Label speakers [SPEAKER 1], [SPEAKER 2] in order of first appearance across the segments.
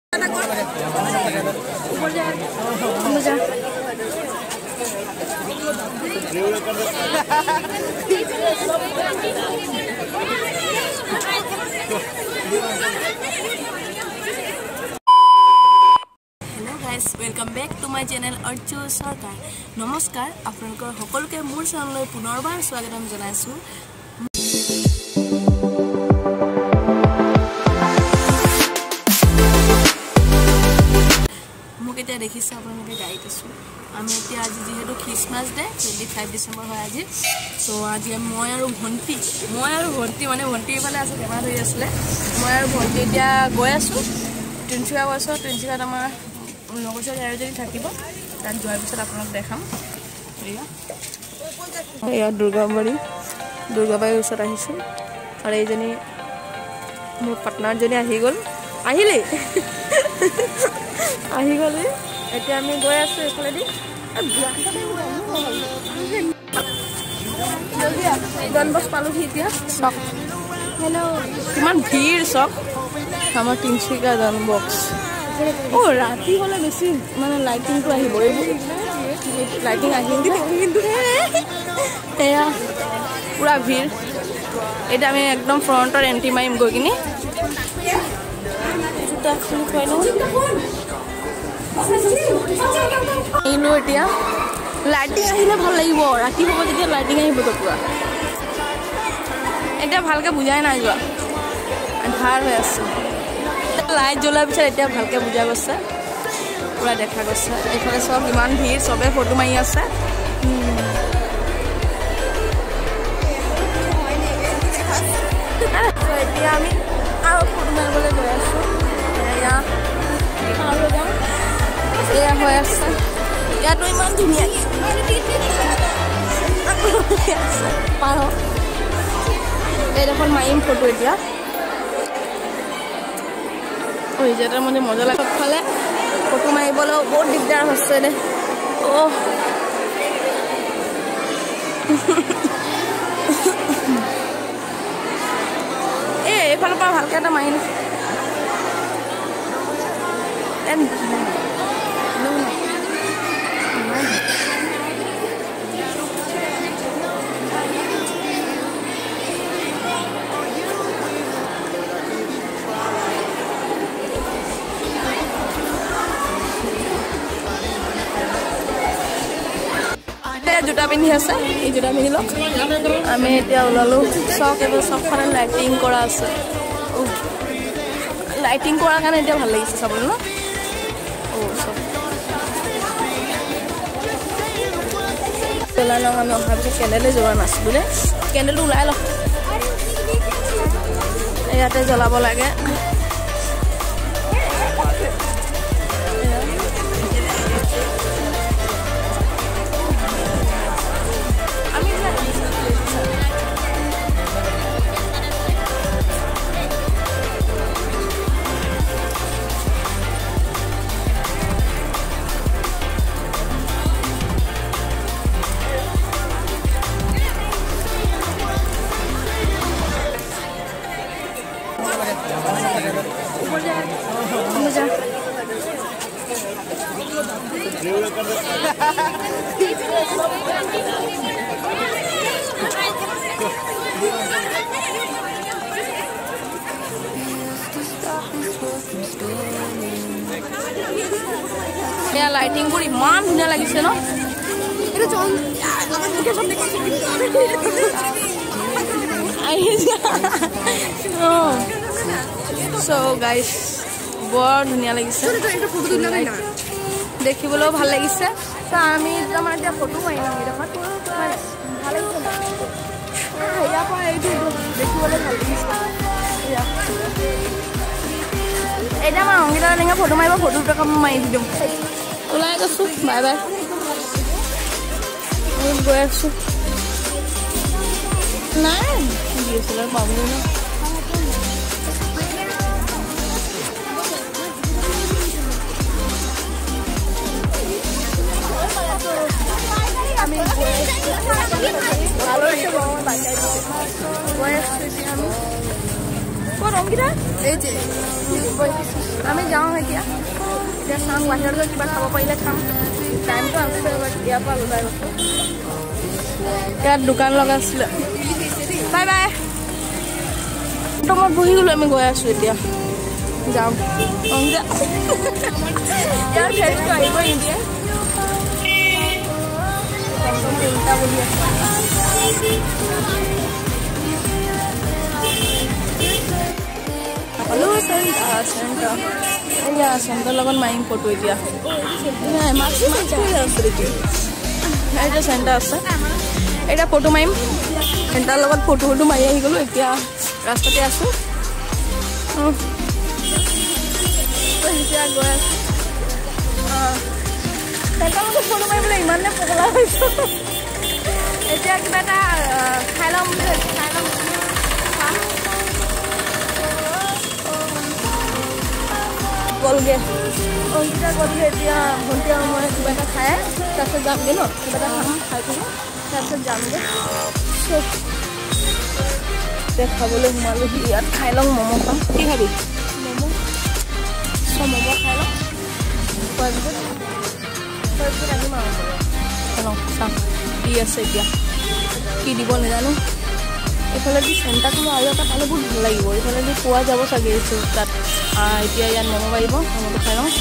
[SPEAKER 1] Welcome back to my channel Archu Sarkar नमस्कार आपलोकर सकलोके मोर चैनेलলৈ पुनरबार स्वागतम जनाइछु। मुके ते देखिছে আপোনালোকে গাইড আছো আমি এতিয়া আজি যেহেতু খ্ৰীষ্টমাস ডে 25 ডিসেম্বৰ হয় আজি সো আজি মই আৰু ভন্টি মানে ভন্টি ইফালে আছে বেমাৰ হৈ আছিল মই আৰু ভন্টি এতিয়া গৈ আছো তিনচুকীয়া গৈছো তিনচুকীয়াত আমাৰ লগৰ এজনী থাকিব তাত যোৱাৰ পিছত আপোনাক দেখাম এয়া দুৰ্গাবাৰীৰ ওচৰত আহিছো আৰু এইজনী মোৰ পাৰ্টনাৰজনী আহি গ'ল এতিয়া আমি গৈ আছো এইফালে দি ডনবক্স পালোহি এতিয়া চক হেল্ল' কিমান ভিৰ চক আমাৰ তিনচুকীয়া ডনবক্স ओ राती होले बेसी माने लाइटिंग तो आहिबो लाइटिंग কিন্তু এয়া পুরা ভিড় এটা আমি একদম ফ্রন্টৰ এন্ট্রি মাইম গৈ কিনি এটা খুলি কইনো ইনো এতিয়া লাইটিং আহিলে ভাল লাগিব ৰাতি হ'ব যেতিয়া লাইটিং আহিব তো পুৰা এটা ভালকে বুজাই নাই যোৱা আন্ধাৰ হৈ আছে লাইট জ্বলাৰ পিছত এতিয়া ভালকে বুজা গৈছে পুৰা দেখা গৈছে এইফালে সব ইমান ভিৰ সবে ফটো মাৰি আছে এতিয়া আমি আৰু ফটো মাৰিবলৈ গৈ আছো এয়া হৈ আছে ইয়াতো ইমান ধুনীয়া পাৰ এইডোখৰ মাৰিম ফটো এতিয়া ওই যেটার মধ্যে মজা লাগে ফলে ফটো মারিবলে বহুত দিগদার হচ্ছে রে ও এফালৰ পৰা ভালকে এটা মাৰি জুতা পিন্ধি আছে এই জুতা পিন্ধি লওক আমি এতিয়া ওলালো চক এবাৰ চকখনে লাইটিং কৰা আছে লাইটিং কৰাৰ কাৰণে এতিয়া ভাল লাগিছে চাবলৈ ন চব ওলাই লওক আমি অহাৰ পিছত কেণ্ডেলে জ্বলোৱা নাছিলোঁ দে কেণ্ডেলটো ওলাই লওক ইয়াতে জ্বলাব লাগে লাইটিং বোৰ ইমান ধুনীয়া লাগিছে ন সো গাইস বৰ ধুনীয়া লাগিছে দেখিবলৈও ভাল লাগিছে আমি আমাৰ এতিয়া ফটো মাৰিম ভাল লাগিছে ইয়াৰ পৰা এইটো দেখিবলৈ ভাল লাগিছে এটা আমাৰ অংকিতা লেঙা ফটো মাৰিব ফটো টকা মাৰি দিম ওলাই গৈছো বাই বাই গৈ আছো নাই ডিএসএলআর পাবো না আমি ভালো একটা বড় বাচ্চা বয়স আমি কোন অঙ্কিতা এই যে আমি যাওঁ এতিয়া চাওঁ বাহিৰত কিবা খাব পাৰিলে খাম টাইমটো আছে ইয়াৰ পৰা ওলাই গৈছোঁ ইয়াত দোকান লগাইছিলে বাই বাই মই বহি গ'লো আমি গৈ আছোঁ এতিয়া যাওঁ ইয়াৰ ফেচটো আহিব নিদিয়ে উল্টা বহি আছে Halo, Santa. Iya, Santa lawan main foto dia. Nah, masih ya sedikit. Ada Santa asa. Ada foto main. Santa lawan foto main ahi golo etia rastate asu. Etia goy. Santa lawan foto main bole iman ne pogla hoiso. Etia kiba ta khailom গলগে Ankita গলগে এতিয়া ভণ্টিয়া মই কিবা এটা খাই তাৰপিছত যামগে ন কিবা এটা খাম খাই পিনে তাৰপিছত যামগে দেখাবলৈ সোমালোহি ইয়াত খাই লওঁ ম'ম' খাম কি খাবি ম'ম' ম'ম' খাই লওঁ তাৰপিছত আহিম আৰু চাম কি আছে এতিয়া কি দিব নাজানো এইফালেদি চেণ্টাৰটো আৰু এটা পালে বহুত ভাল লাগিব এইফালেদি পোৱা যাব চাগে তাত এতিয়া ইয়াত ম'ম' পাৰিব ম'ম'টো খাই লওঁ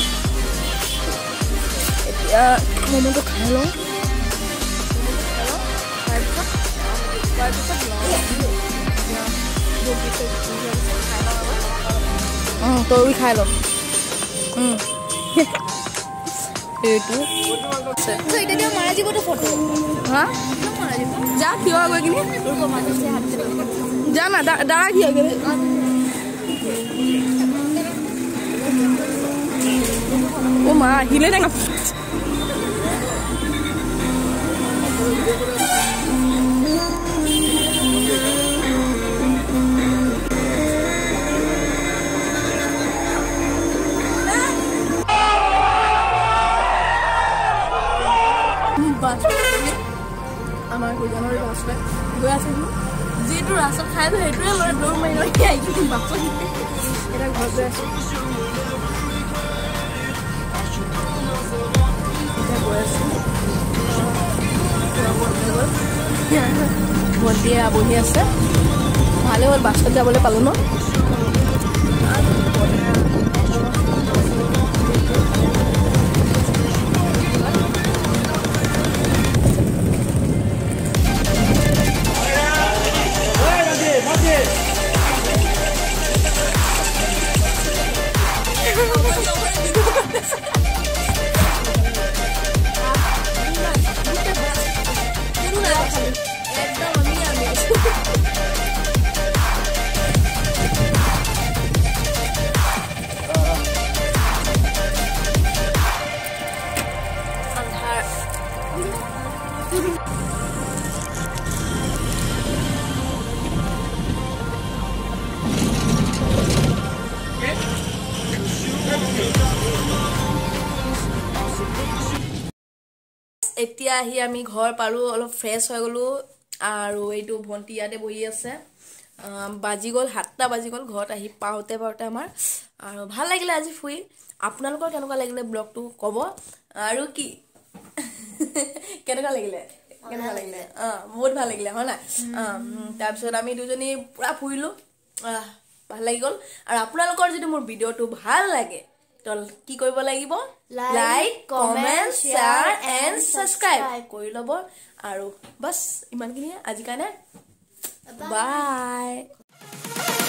[SPEAKER 1] এতিয়া ম'ম'টো খাই লওঁ তই খাই ল এইটো মাৰা জীৱটো ফটো হা যা থিয় গৈ কিনি যা না দাঁড়া থিয় গ'লে ও মা আহিলে টেঙা আমাৰ গুজনৰ ৰাস্তা গৈ আছে যিটো ৰাস্তা খাই সেইটোৱে মই দৌৰ মাৰি লৈ আহিছোঁ বাছত এটা ঘৰ গৈ আছোঁ ভণ্টিয়ে বহি আছে ভালে হ'ল বাছত যাবলৈ পালোঁ ন এতিয়া আহি আমি ঘৰ পালোঁ অলপ ফ্ৰেছ হৈ গ'লোঁ আৰু এইটো ভণ্টি ইয়াতে বহি আছে বাজি গ'ল 7টা বাজি গ'ল ঘৰত আহি পাওঁতে আমাৰ আৰু ভাল লাগিলে আজি ফুৰি আপোনালোকৰ কেনেকুৱা লাগিলে ব্লগটো ক'ব আৰু কি কেনেকুৱা লাগিলে বহুত ভাল লাগিলে হয় না তাৰপিছত আমি দুজনী পুৰা ফুৰিলোঁ ভাল লাগি গ'ল আৰু আপোনালোকৰ যদি মোৰ ভিডিঅ'টো ভাল লাগে তো কি কৰিব লাগিব like comment share and subscribe কৰি ল'ব আৰু বস ইমানখিনি আজি কাৰণে বাই